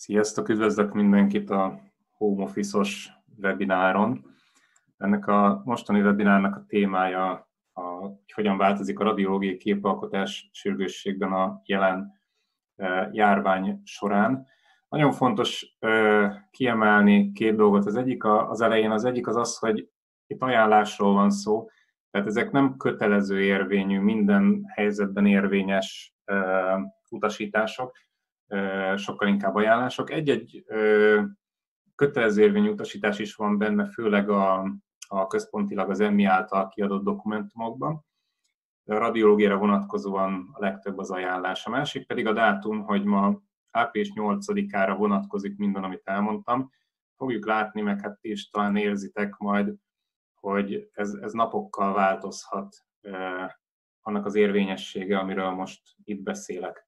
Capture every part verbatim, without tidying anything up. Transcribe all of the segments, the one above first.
Sziasztok, üdvözlök mindenkit a Home Office-os webináron. Ennek a mostani webinárnak a témája, a, hogy hogyan változik a radiológiai képalkotás sürgősségben a jelen e, járvány során. Nagyon fontos e, kiemelni két dolgot. Az egyik a, az elején, az egyik az az, hogy itt ajánlásról van szó, tehát ezek nem kötelező érvényű, minden helyzetben érvényes e, utasítások, sokkal inkább ajánlások. Egy-egy kötelező érvényű utasítás is van benne, főleg a, a központilag az em i által kiadott dokumentumokban. A radiológiára vonatkozóan a legtöbb az ajánlás. A másik pedig a dátum, hogy ma április nyolcadikára vonatkozik minden, amit elmondtam. Fogjuk látni, meg hát is talán érzitek majd, hogy ez, ez napokkal változhat eh, annak az érvényessége, amiről most itt beszélek.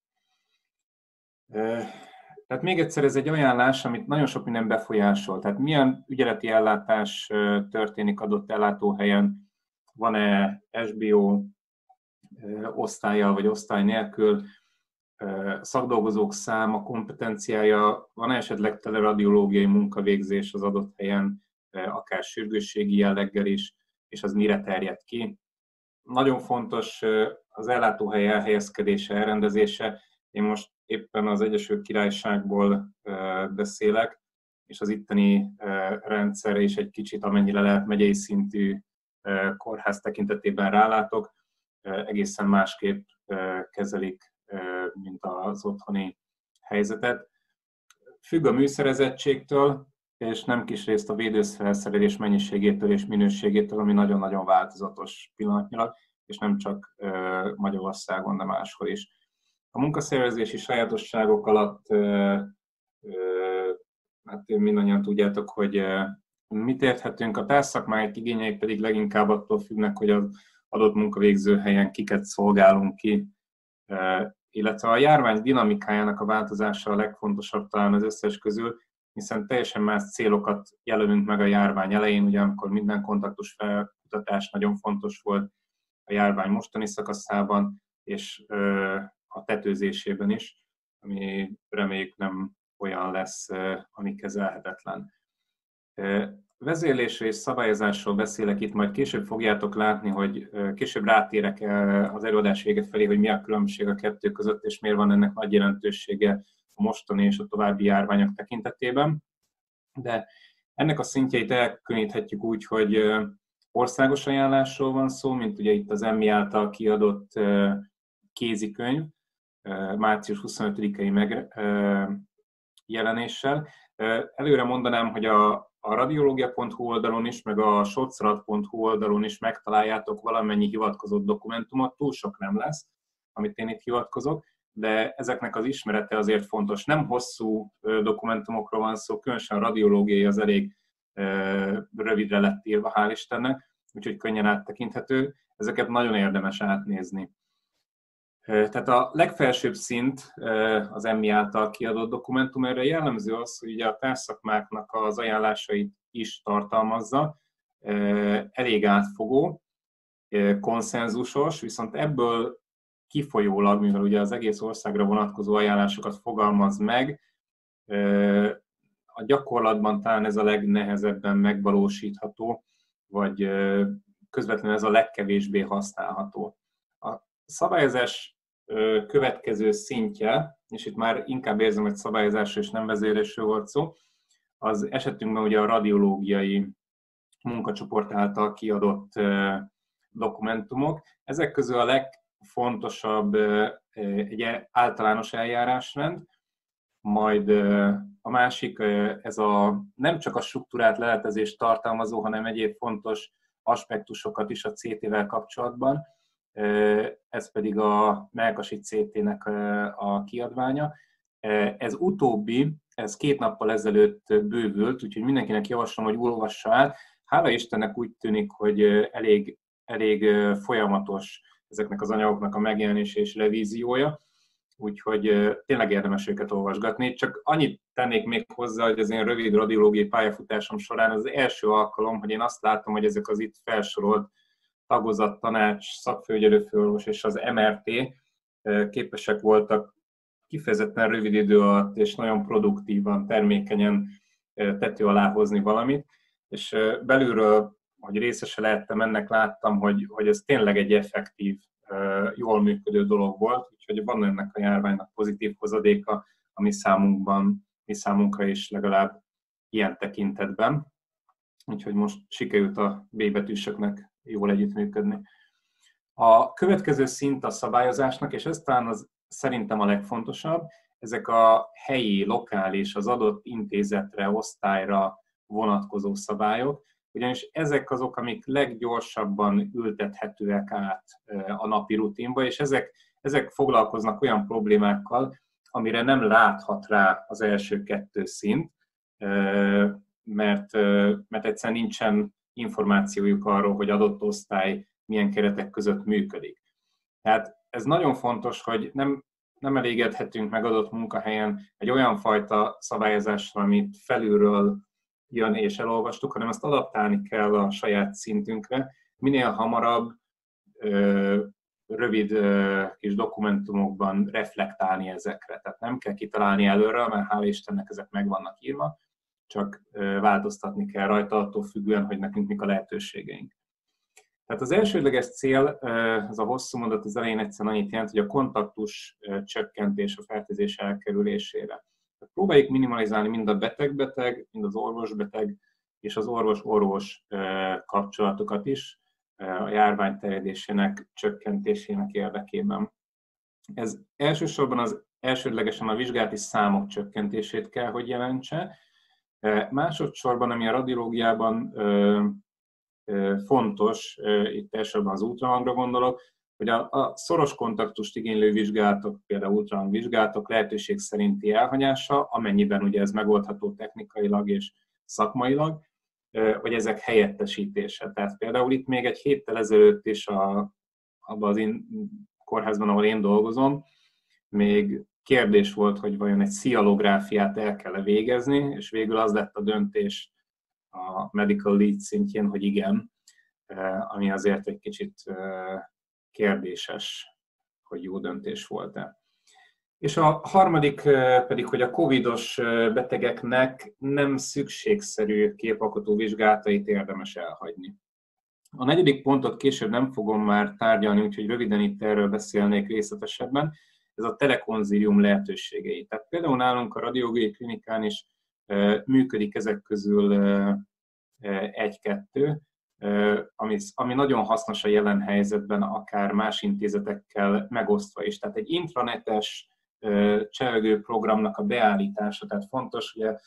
Tehát még egyszer, ez egy ajánlás, amit nagyon sok minden befolyásol. Tehát milyen ügyeleti ellátás történik adott ellátóhelyen, van-e es bé o osztállyal vagy osztály nélkül, szakdolgozók száma, kompetenciája, van-e esetleg teleradiológiai munkavégzés az adott helyen, akár sürgősségi jelleggel is, és az mire terjed ki. Nagyon fontos az ellátóhely elhelyezkedése, elrendezése. Én most éppen az Egyesült Királyságból beszélek, és az itteni rendszerre is egy kicsit, amennyire lehet megyei szintű kórház tekintetében rálátok, egészen másképp kezelik, mint az otthoni helyzetet. Függ a műszerezettségtől, és nem kis részt a védőfelszerelés mennyiségétől és minőségétől, ami nagyon-nagyon változatos pillanatnyilag, és nem csak Magyarországon, de máshol is. A munkaszervezési sajátosságok alatt, hát mindannyian tudjátok, hogy mit érthetünk, a társszakmák igényei pedig leginkább attól függnek, hogy az adott munkavégző helyen kiket szolgálunk ki, illetve a járvány dinamikájának a változása a legfontosabb talán az összes közül, hiszen teljesen más célokat jelölünk meg a járvány elején, ugye amikor minden kontaktus felkutatás nagyon fontos volt a járvány mostani szakaszában, és a tetőzésében is, ami reméljük nem olyan lesz, ami kezelhetetlen. Vezérlésről és szabályozásról beszélek itt, majd később fogjátok látni, hogy később rátérek az előadás vége felé, hogy mi a különbség a kettő között, és miért van ennek nagy jelentősége a mostani és a további járványok tekintetében. De ennek a szintjeit elkülöníthetjük úgy, hogy országos ajánlásról van szó, mint ugye itt az em i által kiadott kézikönyv, március huszonötödikei megjelenéssel. Előre mondanám, hogy a, a radiológia pont hu oldalon is, meg a socrat pont hu oldalon is megtaláljátok valamennyi hivatkozott dokumentumot, túl sok nem lesz, amit én itt hivatkozok, de ezeknek az ismerete azért fontos. Nem hosszú dokumentumokról van szó, különösen a radiológiai az elég rövidre lett írva, hál' Istennek, úgyhogy könnyen áttekinthető. Ezeket nagyon érdemes átnézni. Tehát a legfelsőbb szint az em i által kiadott dokumentum, erre jellemző az, hogy ugye a társszakmáknak az ajánlásait is tartalmazza, elég átfogó, konszenzusos, viszont ebből kifolyólag, mivel ugye az egész országra vonatkozó ajánlásokat fogalmaz meg, a gyakorlatban talán ez a legnehezebben megvalósítható, vagy közvetlenül ez a legkevésbé használható. A szabályozás következő szintje, és itt már inkább érzem, hogy szabályozásról és nem vezérlésről volt szó, az esetünkben ugye a radiológiai munkacsoport által kiadott dokumentumok. Ezek közül a legfontosabb egy általános eljárásrend, majd a másik, ez a nem csak a struktúrát leletezést tartalmazó, hanem egyéb fontos aspektusokat is a cé té-vel kapcsolatban, ez pedig a mellkasi cé té-nek a kiadványa. Ez utóbbi, ez két nappal ezelőtt bővült, úgyhogy mindenkinek javaslom, hogy olvassa át. Hála Istennek úgy tűnik, hogy elég, elég folyamatos ezeknek az anyagoknak a megjelenése és revíziója, úgyhogy tényleg érdemes őket olvasgatni. Csak annyit tennék még hozzá, hogy az én rövid radiológiai pályafutásom során az első alkalom, hogy én azt látom, hogy ezek az itt felsorolt tagozat, tanács, szakfőügyelőfőorvos és az em er té képesek voltak kifejezetten rövid idő alatt és nagyon produktívan, termékenyen tető alá hozni valamit, és belülről, hogy részese lehettem ennek, láttam, hogy, hogy ez tényleg egy effektív, jól működő dolog volt, úgyhogy van ennek a járványnak pozitív hozadéka, ami számunkban, mi számunkra is legalább ilyen tekintetben. Úgyhogy most sikerült a B betűsöknek jól együttműködni. A következő szint a szabályozásnak, és ez talán az szerintem a legfontosabb, ezek a helyi, lokális, az adott intézetre, osztályra vonatkozó szabályok, ugyanis ezek azok, amik leggyorsabban ültethetőek át a napi rutinba, és ezek, ezek foglalkoznak olyan problémákkal, amire nem láthat rá az első kettő szint, mert, mert egyszerűen nincsen információjuk arról, hogy adott osztály milyen keretek között működik. Tehát ez nagyon fontos, hogy nem, nem elégedhetünk meg adott munkahelyen egy olyan fajta szabályozással, amit felülről jön és elolvastuk, hanem ezt adaptálni kell a saját szintünkre, minél hamarabb rövid kis dokumentumokban reflektálni ezekre. Tehát nem kell kitalálni előre, mert hála Istennek ezek meg vannak írva, csak változtatni kell rajta attól függően, hogy nekünk mik a lehetőségeink. Tehát az elsődleges cél, az a hosszú mondat az elején egyszerűen annyit jelent, hogy a kontaktus csökkentés a fertőzés elkerülésére. Tehát próbáljuk minimalizálni mind a beteg-beteg, mind az orvos-beteg és az orvos-orvos kapcsolatokat is a járvány terjedésének csökkentésének érdekében. Ez elsősorban az elsődlegesen a vizsgálati számok csökkentését kell, hogy jelentse. Másodszorban, ami a radiológiában fontos, itt elsősorban az ultrahangra gondolok, hogy a, a szoros kontaktust igénylő vizsgálatok, például ultrahang vizsgálatok lehetőség szerinti elhagyása, amennyiben ugye ez megoldható technikailag és szakmailag, hogy ezek helyettesítése. Tehát például itt még egy héttel ezelőtt is a, abban az én kórházban, ahol én dolgozom, még kérdés volt, hogy vajon egy szialográfiát el kell végezni, és végül az lett a döntés a medical lead szintjén, hogy igen, ami azért egy kicsit kérdéses, hogy jó döntés volt-e. És a harmadik pedig, hogy a covidos betegeknek nem szükségszerű képalkotó vizsgálatait érdemes elhagyni. A negyedik pontot később nem fogom már tárgyalni, úgyhogy röviden itt erről beszélnék részletesebben. Ez a telekonzílium lehetőségei. Tehát például nálunk a radiológiai klinikán is működik ezek közül egy-kettő, ami, ami nagyon hasznos a jelen helyzetben, akár más intézetekkel megosztva is. Tehát egy intranetes csevegő programnak a beállítása, tehát fontos, ugye,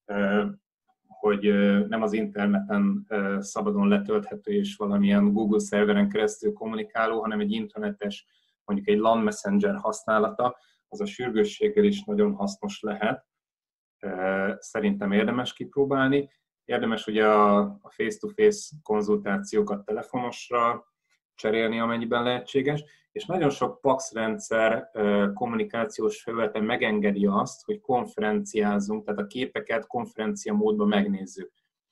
hogy nem az interneten szabadon letölthető és valamilyen Google szerveren keresztül kommunikáló, hanem egy intranetes, mondjuk egy LAN Messenger használata, az a sürgősséggel is nagyon hasznos lehet. Szerintem érdemes kipróbálni. Érdemes ugye a face-to-face konzultációkat telefonosra cserélni, amennyiben lehetséges, és nagyon sok PAX rendszer kommunikációs felülete megengedi azt, hogy konferenciázzunk, tehát a képeket konferencia módban megnézzük.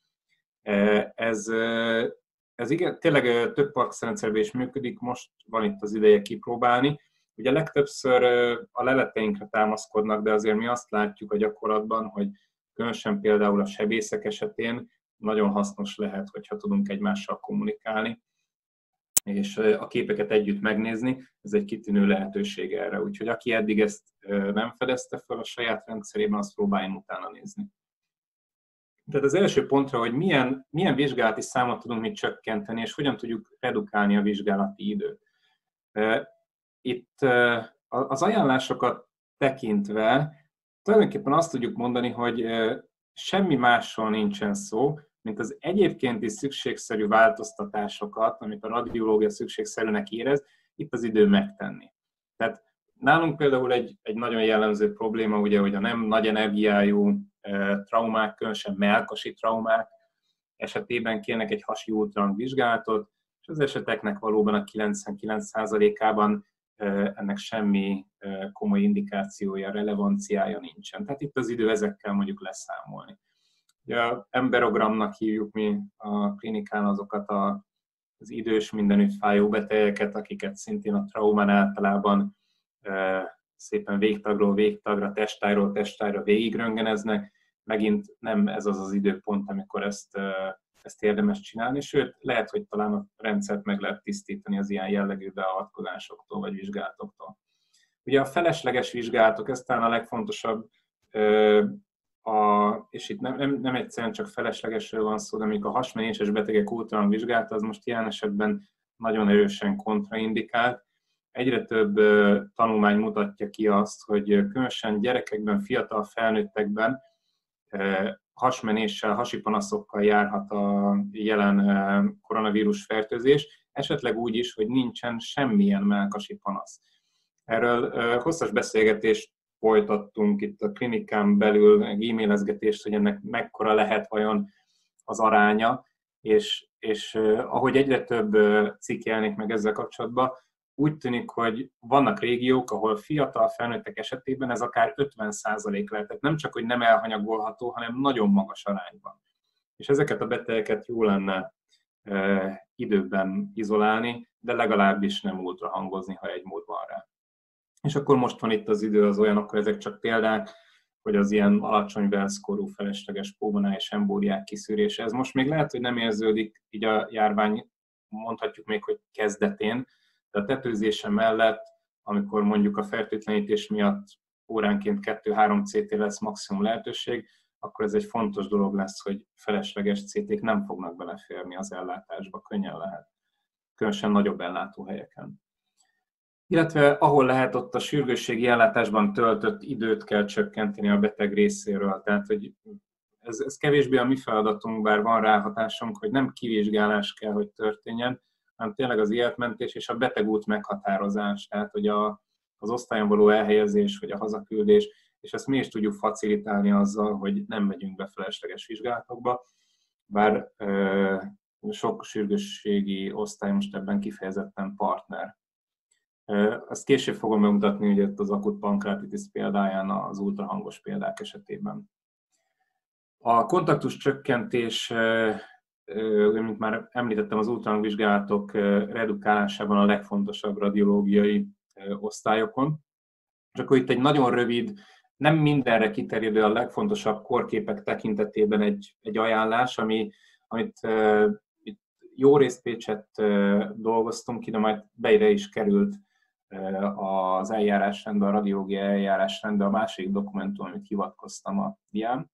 Ez, ez igen, tényleg több PAX rendszerben is működik, most van itt az ideje kipróbálni. Ugye legtöbbször a leleteinkre támaszkodnak, de azért mi azt látjuk a gyakorlatban, hogy különösen például a sebészek esetén nagyon hasznos lehet, hogyha tudunk egymással kommunikálni, és a képeket együtt megnézni, ez egy kitűnő lehetőség erre. Úgyhogy aki eddig ezt nem fedezte fel a saját rendszerében, azt próbáljon utána nézni. Tehát az első pontra, hogy milyen, milyen vizsgálati számot tudunk mi csökkenteni, és hogyan tudjuk redukálni a vizsgálati időt. Itt az ajánlásokat tekintve tulajdonképpen azt tudjuk mondani, hogy semmi másról nincsen szó, mint az egyébként is szükségszerű változtatásokat, amit a radiológia szükségszerűnek érez, itt az idő megtenni. Tehát nálunk például egy, egy nagyon jellemző probléma, ugye, hogy a nem nagy energiájú traumák, különösen mellkasi traumák esetében kérnek egy hasi ultrahang vizsgálatot, és az eseteknek valóban a kilencvenkilenc százalékában ennek semmi komoly indikációja, relevanciája nincsen. Tehát itt az idő ezekkel mondjuk leszámolni. Ugye emberogramnak hívjuk mi a klinikán azokat a, az idős, mindenütt fájó betegeket, akiket szintén a traumán általában szépen végtagról végtagra, testájról testájra végigröntgeneznek, megint nem ez az az időpont, amikor ezt, ezt érdemes csinálni, sőt, lehet, hogy talán a rendszert meg lehet tisztítani az ilyen jellegű beavatkozásoktól vagy vizsgálatoktól. Ugye a felesleges vizsgálatok, ez talán a legfontosabb, a, és itt nem, nem, nem egyszerűen csak feleslegesről van szó, de mondjuk a hasmenéses betegek ultrahang vizsgálata az most ilyen esetben nagyon erősen kontraindikált. Egyre több tanulmány mutatja ki azt, hogy különösen gyerekekben, fiatal felnőttekben hasmenéssel, hasi panaszokkal járhat a jelen koronavírus fertőzés, esetleg úgy is, hogy nincsen semmilyen mellkasi panasz. Erről hosszas beszélgetést folytattunk itt a klinikán belül, e-mailezgetést, hogy ennek mekkora lehet vajon az aránya, és, és ahogy egyre több cikk jelenik meg ezzel kapcsolatban, úgy tűnik, hogy vannak régiók, ahol fiatal felnőttek esetében ez akár ötven százalék lehet. Tehát nem csak, hogy nem elhanyagolható, hanem nagyon magas arányban. És ezeket a betegeket jó lenne e, időben izolálni, de legalábbis nem ultrahangozni, ha egy mód van rá. És akkor most van itt az idő az olyan, akkor ezek csak példák, hogy az ilyen alacsony Wells-korú felesleges pulmonális és embóliák kiszűrése. Ez most még lehet, hogy nem érződik így a járvány, mondhatjuk még, hogy kezdetén, de a tetőzése mellett, amikor mondjuk a fertőtlenítés miatt óránként kettő-három cé té lesz maximum lehetőség, akkor ez egy fontos dolog lesz, hogy felesleges cé ték nem fognak beleférni az ellátásba, könnyen lehet. Különösen nagyobb ellátóhelyeken. Illetve ahol lehet, ott a sürgősségi ellátásban töltött időt kell csökkenteni a beteg részéről. Tehát, hogy ez, ez kevésbé a mi feladatunk, bár van ráhatásunk, hogy nem kivizsgálás kell, hogy történjen, hanem tényleg az életmentés és a betegút meghatározás, tehát hogy a, az osztályon való elhelyezés, vagy a hazaküldés, és ezt mi is tudjuk facilitálni azzal, hogy nem megyünk be felesleges vizsgálatokba, bár e, sok sürgősségi osztály most ebben kifejezetten partner. E, ezt később fogom bemutatni ugye az akut pankreatitis példáján az ultrahangos példák esetében. A kontaktus csökkentés, mint már említettem, az ultrahangvizsgálatok redukálásában a legfontosabb radiológiai osztályokon. És akkor itt egy nagyon rövid, nem mindenre kiterjedő, a legfontosabb korképek tekintetében egy, egy ajánlás, ami, amit uh, itt jó részt Pécsett uh, dolgoztunk ki, de majd beire is került uh, az eljárásrendbe, a radiológiai eljárásrendbe, a másik dokumentum, amit hivatkoztam a dián.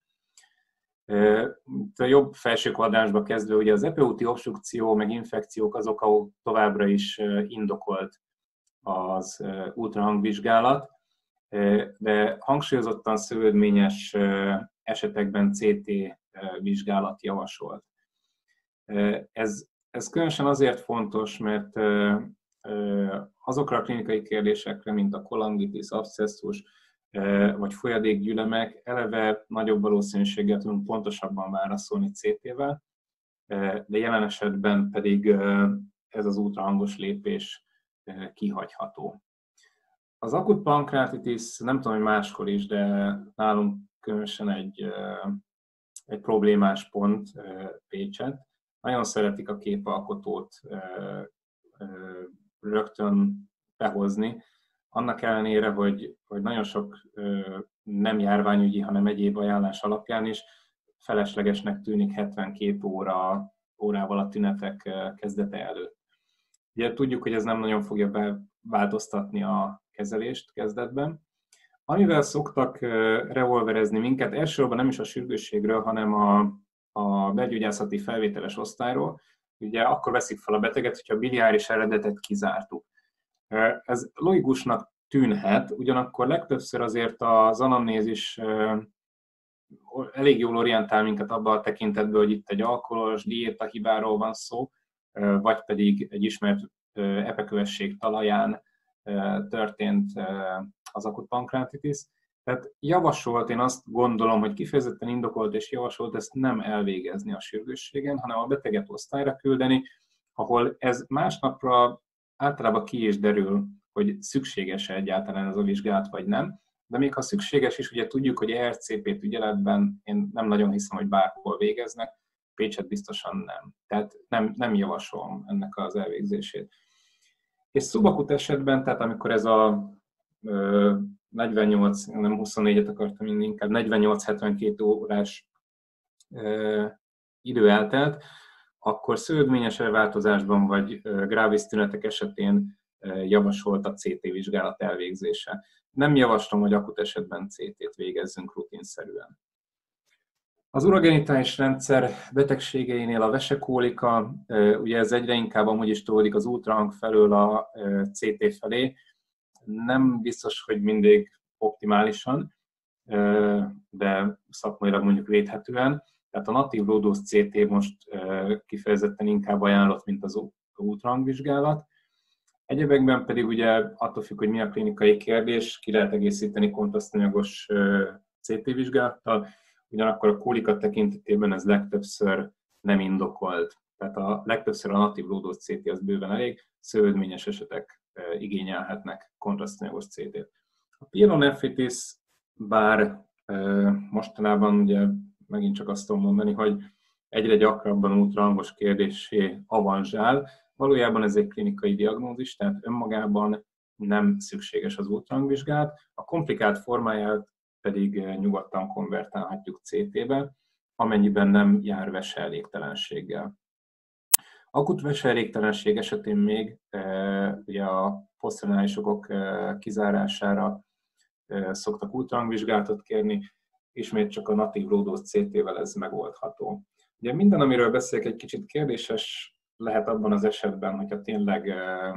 A jobb felső kvadránsba kezdve, ugye az epiúti obstrukció, meg infekciók azok, ahol továbbra is indokolt az ultrahangvizsgálat, de hangsúlyozottan szövődményes esetekben cé té vizsgálat javasolt. Ez, ez különösen azért fontos, mert azokra a klinikai kérdésekre, mint a kolangitis, abszesszus, vagy folyadékgyülemek, eleve nagyobb valószínűséggel tudunk pontosabban válaszolni cé tével, de jelen esetben pedig ez az ultrahangos lépés kihagyható. Az akut pankreatitis, nem tudom, hogy máskor is, de nálunk különösen egy, egy problémás pont Pécsett. Nagyon szeretik a képalkotót rögtön behozni, annak ellenére, hogy, hogy nagyon sok nem járványügyi, hanem egyéb ajánlás alapján is feleslegesnek tűnik hetvenkét óra, órával a tünetek kezdete előtt. Ugye tudjuk, hogy ez nem nagyon fogja beváltoztatni a kezelést kezdetben. Amivel szoktak revolverezni minket, elsősorban nem is a sürgősségről, hanem a, a belgyógyászati felvételes osztályról. Ugye akkor veszik fel a beteget, hogyha a biliáris eredetet kizártuk. Ez logikusnak tűnhet, ugyanakkor legtöbbször azért az anamnézis elég jól orientál minket abban a tekintetben, hogy itt egy alkoholos diétahibáról van szó, vagy pedig egy ismert epekövesség talaján történt az akut pankreatitis. Tehát javasolt, én azt gondolom, hogy kifejezetten indokolt és javasolt ezt nem elvégezni a sürgősségen, hanem a beteget osztályra küldeni, ahol ez másnapra általában ki is derül, hogy szükséges-e egyáltalán ez a vizsgálat, vagy nem. De még ha szükséges is, ugye tudjuk, hogy e er cé pé ügyeletben én nem nagyon hiszem, hogy bárhol végeznek, Pécset biztosan nem. Tehát nem, nem javasolom ennek az elvégzését. És szubakut esetben, tehát amikor ez a ö, negyvennyolc, nem huszonnégyet akartam, inkább negyvennyolc hetvenkét órás idő eltelt, akkor szövődményes változásban vagy grávis tünetek esetén javasolt a cé té vizsgálat elvégzése. Nem javaslom, hogy akut esetben cé tét végezzünk rutinszerűen. Az urogenitális rendszer betegségeinél a vesekólika, ugye ez egyre inkább amúgy is tolódik az ultrahang felől a cé té felé, nem biztos, hogy mindig optimálisan, de szakmailag mondjuk védhetően. Tehát a natív low-dose cé té most kifejezetten inkább ajánlott, mint az ultrahangvizsgálat. Egyebekben pedig ugye attól függ, hogy mi a klinikai kérdés, ki lehet egészíteni kontrasztanyagos cé té vizsgálattal, ugyanakkor a kólika tekintetében ez legtöbbször nem indokolt. Tehát a legtöbbször a natív low-dose cé té az bőven elég, szövődményes esetek igényelhetnek kontrasztanyagos cé tét. A pyelonephritis, bár mostanában ugye megint csak azt tudom mondani, hogy egyre gyakrabban ultrahangos kérdéssé avanzsál, valójában ez egy klinikai diagnózis, tehát önmagában nem szükséges az ultrahangvizsgálat, a komplikált formáját pedig nyugodtan konvertálhatjuk cé tébe, amennyiben nem jár veseelégtelenséggel. Akut veseelégtelenség esetén még ugye a posztrenális okok kizárására szoktak ultrahangvizsgálatot kérni, ismét csak a natív low-dose cé tével ez megoldható. Ugye minden, amiről beszélek, egy kicsit kérdéses lehet abban az esetben, hogyha tényleg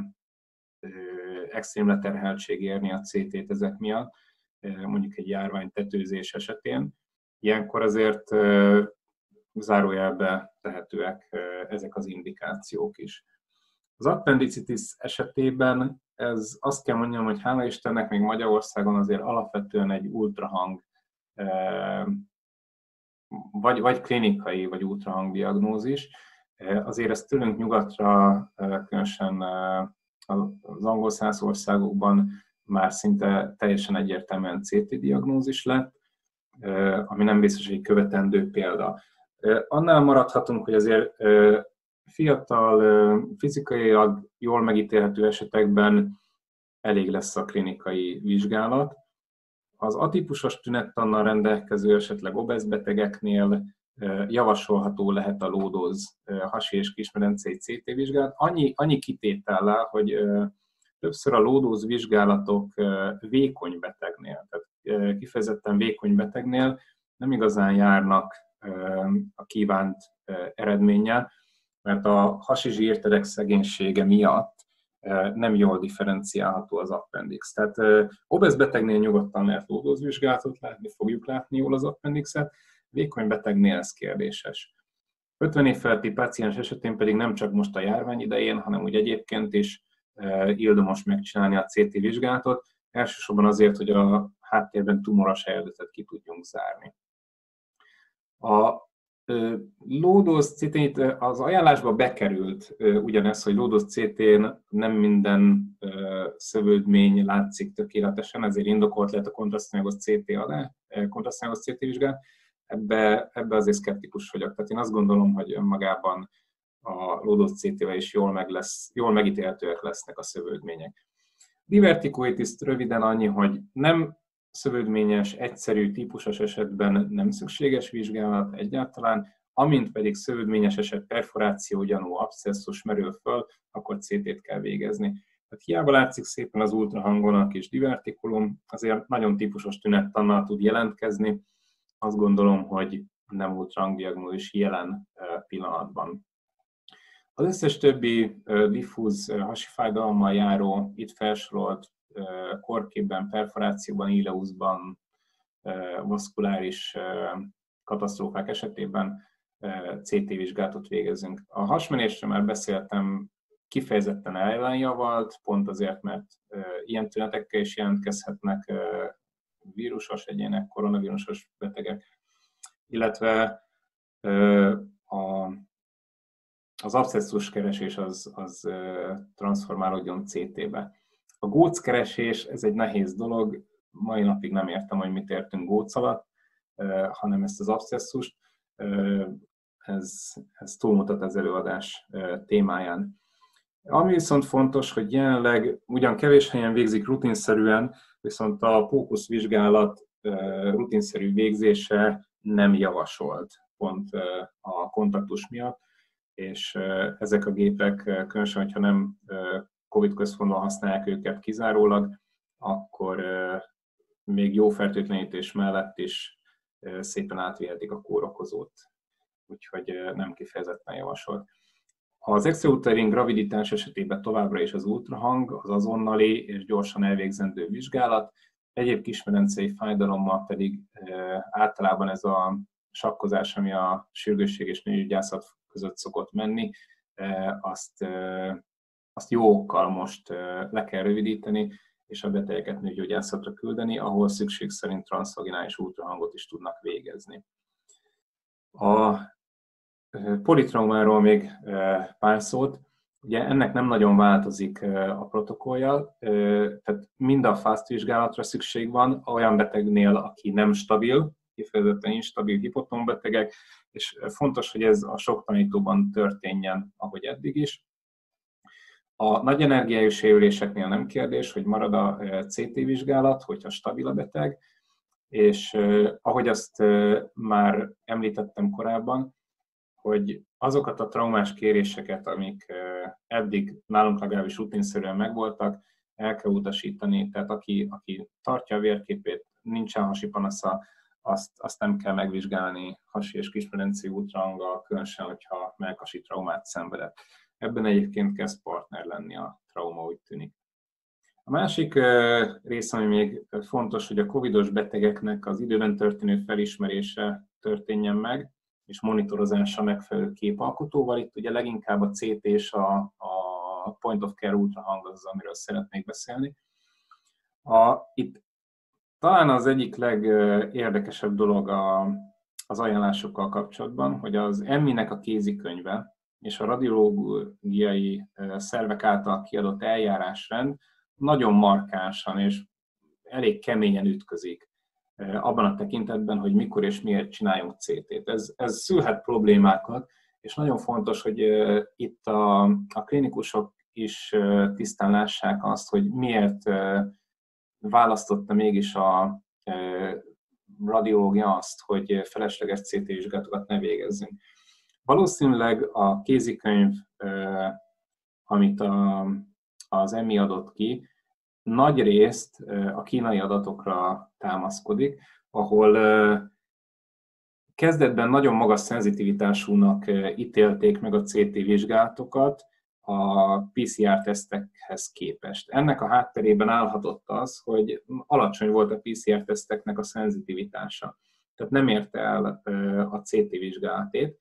extrém leterheltség érni a cé tét ezek miatt, mondjuk egy járvány tetőzés esetén. Ilyenkor azért zárójelbe tehetőek ezek az indikációk is. Az appendicitis esetében ez azt kell mondjam, hogy hála Istennek még Magyarországon azért alapvetően egy ultrahang, vagy, vagy klinikai, vagy ultrahang diagnózis. Azért ezt tőlünk nyugatra, különösen az angol száz országokban már szinte teljesen egyértelműen cé té diagnózis lett, ami nem biztos, hogy követendő példa. Annál maradhatunk, hogy azért fiatal, fizikailag jól megítélhető esetekben elég lesz a klinikai vizsgálat. Az atípusos tünettannal rendelkező, esetleg obez betegeknél javasolható lehet a low-dose hasi és kismedencei cé té vizsgálat. Annyi, annyi kitétellel, hogy többször a low-dose vizsgálatok vékony betegnél, tehát kifejezetten vékony betegnél nem igazán járnak a kívánt eredménnyel, mert a hasi zsírterek szegénysége miatt nem jól differenciálható az appendix. Tehát obez betegnél nyugodtan lehet low-dose vizsgálatot látni, fogjuk látni jól az appendixet, vékony betegnél ez kérdéses. ötven év feletti páciens esetén pedig nem csak most a járvány idején, hanem úgy egyébként is ildomos megcsinálni a cé té vizsgálatot, elsősorban azért, hogy a háttérben tumoros eredetet ki tudjunk zárni. A low-dose cé té az ajánlásba bekerült ugyanez, hogy low-dose cé tén nem minden szövődmény látszik tökéletesen, ezért indokolt lehet a kontrasztanyagos cé té alá, kontrasztanyagos cé té vizsgálat. Ebbe, ebbe azért szkeptikus vagyok. Tehát én azt gondolom, hogy önmagában a low-dose cé tével is jól, meg lesz, jól megítélhetőek lesznek a szövődmények. Divertikulitis röviden annyi, hogy nem szövődményes, egyszerű, típusos esetben nem szükséges vizsgálat egyáltalán, amint pedig szövődményes eset perforáció, gyanú, abszesszus merül föl, akkor cé tét kell végezni. Tehát hiába látszik szépen az ultrahangon a kis divertikulum, azért nagyon típusos tünettannal tud jelentkezni. Azt gondolom, hogy nem ultrahang diagnózis jelen pillanatban. Az összes többi diffúz hasi fájdalommal járó, itt felsorolt korképben, perforációban, ileuszban, vaszkuláris katasztrófák esetében cé té vizsgálatot végezünk. A hasmenésről már beszéltem, kifejezetten ellenjavalt, pont azért, mert ilyen tünetekkel is jelentkezhetnek vírusos egyének, koronavírusos betegek, illetve a, az abszesszus keresés az, az transformálódjon cé tébe. A góc keresés, ez egy nehéz dolog, mai napig nem értem, hogy mit értünk góc alatt, hanem ezt az abszesszust, ez, ez túlmutat az előadás témáján. Ami viszont fontos, hogy jelenleg ugyan kevés helyen végzik rutinszerűen, viszont a pókuszvizsgálat rutinszerű végzése nem javasolt pont a kontaktus miatt, és ezek a gépek, különösen, hogyha nem Covid központban használják őket kizárólag, akkor még jó fertőtlenítés mellett is szépen átvihetik a kórokozót, úgyhogy nem kifejezetten javasolt. Az extrauterin graviditás esetében továbbra is az ultrahang, az azonnali és gyorsan elvégzendő vizsgálat, egyéb kismedencei fájdalommal pedig általában ez a sakkozás, ami a sürgősség és nőgyógyászat között szokott menni, azt, azt jó okkal most le kell rövidíteni, és a betegeket nőgyógyászatra küldeni, ahol szükség szerint transzvaginális ultrahangot is tudnak végezni. A politraumáról még pár szót. Ugye ennek nem nagyon változik a protokollja, tehát mind a fast vizsgálatra szükség van olyan betegnél, aki nem stabil, kifejezetten instabil hipotonbetegek, és fontos, hogy ez a sok tanítóban történjen, ahogy eddig is. A nagy energiájú sérüléseknél nem kérdés, hogy marad a cé té vizsgálat, hogyha stabil a beteg, és ahogy azt már említettem korábban, hogy azokat a traumás kéréseket, amik eddig nálunk legalábbis rutinszerűen megvoltak, el kell utasítani, tehát aki, aki tartja a vérképét, nincsen hasi panasza, azt, azt nem kell megvizsgálni hasi és kismedencei ultrahanggal, különösen, hogyha mellkasi traumát szenvedett. Ebben egyébként kezd partner lenni a trauma, úgy tűnik. A másik rész, ami még fontos, hogy a covidos betegeknek az időben történő felismerése történjen meg, és monitorozása megfelelő képalkotóval. Itt ugye leginkább a cé té és a, a point of care ultrahang az, amiről szeretnék beszélni. A, itt talán az egyik legérdekesebb dolog a, az ajánlásokkal kapcsolatban, hogy az em i-nek a kézikönyve és a radiológiai szervek által kiadott eljárásrend nagyon markánsan és elég keményen ütközik abban a tekintetben, hogy mikor és miért csináljunk cé tét. Ez, ez szülhet problémákat, és nagyon fontos, hogy itt a, a klinikusok is tisztán lássák azt, hogy miért választotta mégis a radiológia azt, hogy felesleges cé té vizsgálatokat ne végezzünk. Valószínűleg a kézikönyv, amit a, az em i adott ki, nagy részt a kínai adatokra támaszkodik, ahol kezdetben nagyon magas szenzitivitásúnak ítélték meg a cé té vizsgálatokat a pé cé er tesztekhez képest. Ennek a hátterében állhatott az, hogy alacsony volt a pé cé er teszteknek a szenzitivitása. Tehát nem érte el a cé té vizsgálatét,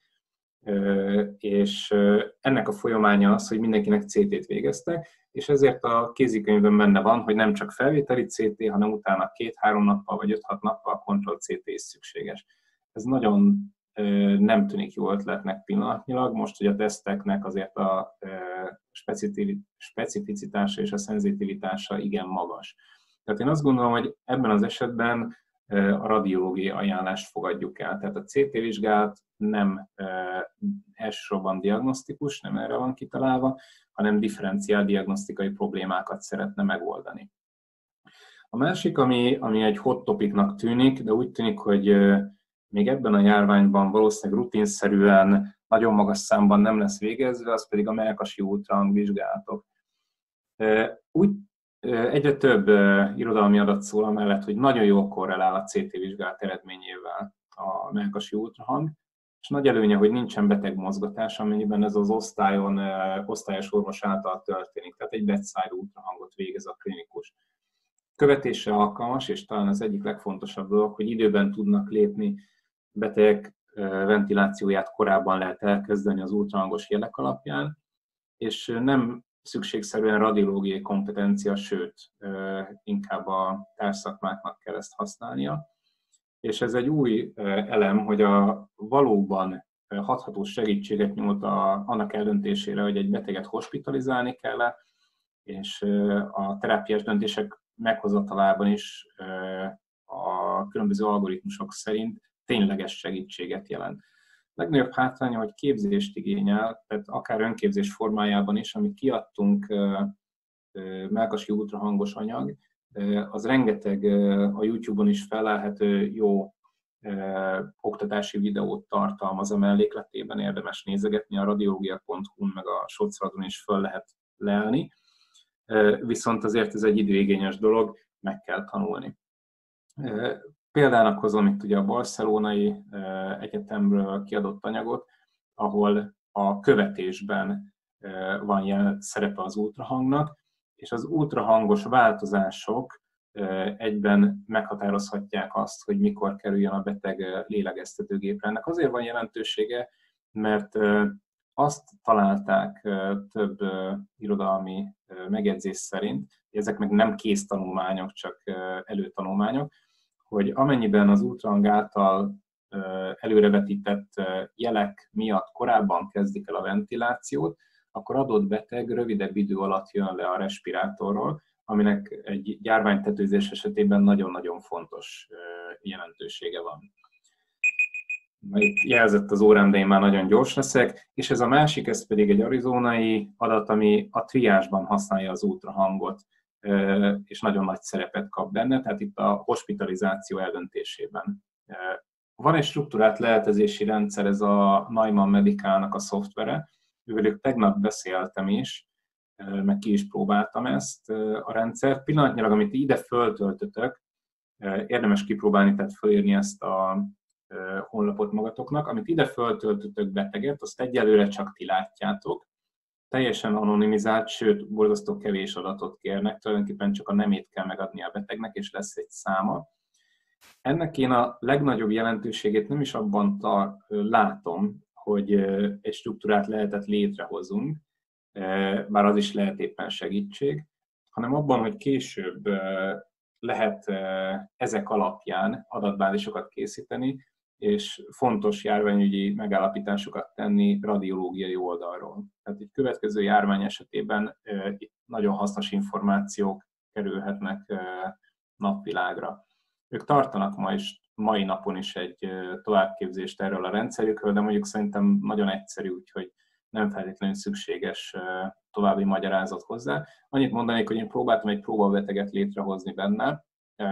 és ennek a folyamánya az, hogy mindenkinek cé tét végeztek, és ezért a kézikönyvben benne van, hogy nem csak felvételi cé té, hanem utána két-három nappal vagy öt-hat nappal kontroll cé té is szükséges. Ez nagyon nem tűnik jó ötletnek pillanatnyilag, most, hogy a teszteknek azért a specificitása és a szenzitivitása igen magas. Tehát én azt gondolom, hogy ebben az esetben a radiológiai ajánlást fogadjuk el. Tehát a cé té vizsgálat nem elsősorban diagnosztikus, nem erre van kitalálva, hanem differenciál diagnosztikai problémákat szeretne megoldani. A másik, ami, ami egy hot topicnak tűnik, de úgy tűnik, hogy még ebben a járványban valószínűleg rutinszerűen nagyon magas számban nem lesz végezve, az pedig a mellkasi ultrahang vizsgálatok. Úgy egyre több irodalmi adat szól amellett, hogy nagyon jól korrelál a cé té vizsgálat eredményével a mellkasi ultrahang, és nagy előnye, hogy nincsen betegmozgatás, amennyiben ez az osztályon, osztályos orvos által történik, tehát egy bedside ultrahangot végez a klinikus. Követésre alkalmas, és talán az egyik legfontosabb dolog, hogy időben tudnak lépni, betegek ventilációját korábban lehet elkezdeni az ultrahangos jelek alapján, és nem szükségszerűen radiológiai kompetencia, sőt, inkább a társszakmáknak kell ezt használnia. És ez egy új elem, hogy a valóban hatható segítséget nyújt a, annak eldöntésére, hogy egy beteget hospitalizálni kell, és a terápiás döntések meghozatalában is a különböző algoritmusok szerint tényleges segítséget jelent. legnagyobb hátránya, hogy képzést igényel, tehát akár önképzés formájában is, amit kiadtunk, mellkasi ultrahangos anyag, az rengeteg a YouTube-on is felelhető jó oktatási videót tartalmaz a mellékletében, érdemes nézegetni, a radiológia pont hu-n meg a Socradon is föl lehet lelni, viszont azért ez egy időigényes dolog, meg kell tanulni. Példának hozom itt ugye a Barcelonai Egyetemről kiadott anyagot, ahol a követésben van jelen szerepe az ultrahangnak, és az ultrahangos változások egyben meghatározhatják azt, hogy mikor kerüljön a beteg lélegeztetőgépre. Ennek azért van jelentősége, mert azt találták több irodalmi megjegyzés szerint, ezek meg nem kéztanulmányok, csak előtanulmányok, hogy amennyiben az ultrahang által előrevetített jelek miatt korábban kezdik el a ventilációt, akkor adott beteg rövidebb idő alatt jön le a respirátorról, aminek egy járványtetőzés esetében nagyon-nagyon fontos jelentősége van. Itt jelzett az órám, de én már nagyon gyors leszek, és ez a másik, ez pedig egy arizonai adat, ami a triásban használja az ultrahangot, és nagyon nagy szerepet kap benne, tehát itt a hospitalizáció eldöntésében. Van egy struktúrált leletezési rendszer, ez a Neumann Medicalnak a szoftvere, ővelük tegnap beszéltem is, meg ki is próbáltam ezt a rendszert. Pillanatnyilag, amit ide föltöltötök, érdemes kipróbálni, tehát fölírni ezt a honlapot magatoknak. Amit ide föltöltötök beteget, azt egyelőre csak ti látjátok. Teljesen anonimizált, sőt, borzasztó kevés adatot kérnek, tulajdonképpen csak a nemét kell megadni a betegnek, és lesz egy száma. Ennek én a legnagyobb jelentőségét nem is abban tar- látom, hogy egy struktúrát lehetett létrehozunk, bár az is lehet éppen segítség, hanem abban, hogy később lehet ezek alapján adatbázisokat készíteni, és fontos járványügyi megállapításokat tenni radiológiai oldalról. Tehát egy következő járvány esetében itt nagyon hasznos információk kerülhetnek napvilágra. Ők tartanak ma is, mai napon is egy továbbképzést erről a rendszerükről, de mondjuk szerintem nagyon egyszerű, úgyhogy nem feltétlenül szükséges további magyarázat hozzá. Annyit mondanék, hogy én próbáltam egy próbabeteget létrehozni benne,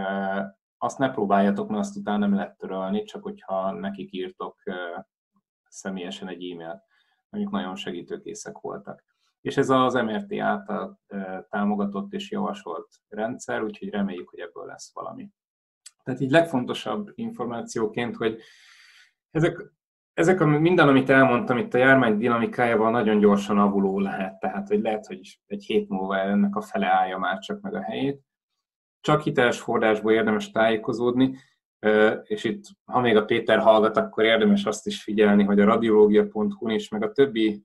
azt ne próbáljatok, mert azt utána nem lehet törölni, csak hogyha nekik írtok személyesen egy e-mailt. Mondjuk nagyon segítőkészek voltak. És ez az em er té által támogatott és javasolt rendszer, úgyhogy reméljük, hogy ebből lesz valami. Tehát így legfontosabb információként, hogy ezek, ezek a, minden, amit elmondtam itt a járvány dinamikájával nagyon gyorsan avuló lehet. Tehát, hogy lehet, hogy egy hét múlva ennek a fele állja már csak meg a helyét. Csak hiteles forrásból érdemes tájékozódni, és itt, ha még a Péter hallgat, akkor érdemes azt is figyelni, hogy a radiológia pont hu-n is, meg a többi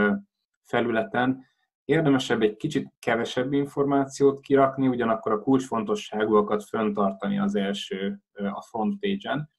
felületen érdemesebb egy kicsit kevesebb információt kirakni, ugyanakkor a kulcsfontosságúakat fenntartani az első, a front page-en,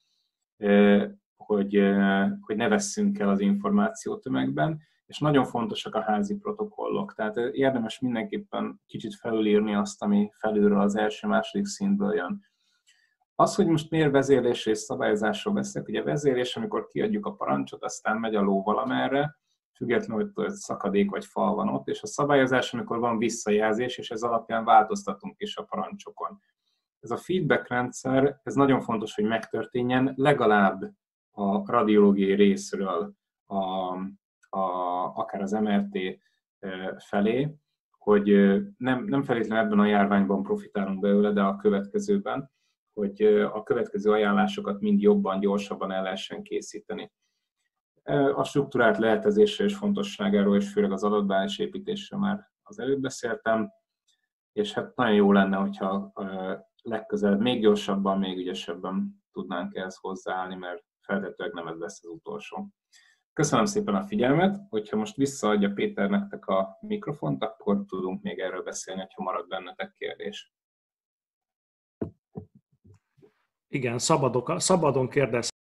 hogy, hogy ne vesszünk el az információtömegben, és nagyon fontosak a házi protokollok. Tehát érdemes mindenképpen kicsit felülírni azt, ami felülről az első-második szintből jön. Az, hogy most miért vezérlésről és szabályozásról beszélek, ugye a vezérlés, amikor kiadjuk a parancsot, aztán megy a ló valamerre, függetlenül, hogy szakadék vagy fal van ott, és a szabályozás, amikor van visszajelzés, és ez alapján változtatunk is a parancsokon. Ez a feedback rendszer, ez nagyon fontos, hogy megtörténjen legalább a radiológiai részről, a, a, akár az em er té felé, hogy nem, nem feltétlenül ebben a járványban profitálunk belőle, de a következőben, hogy a következő ajánlásokat mind jobban, gyorsabban el lehessen készíteni. A struktúrált lehetezésre és fontosságáról, és főleg az adatbázis építésről már az előbb beszéltem, és hát nagyon jó lenne, hogyha legközelebb még gyorsabban, még ügyesebben tudnánk ehhez hozzáállni, mert feltétlenül nem ez lesz az utolsó. Köszönöm szépen a figyelmet, hogyha most visszaadja Péter nektek a mikrofont, akkor tudunk még erről beszélni, ha marad bennetek kérdés. Igen, szabadok, szabadon kérdez.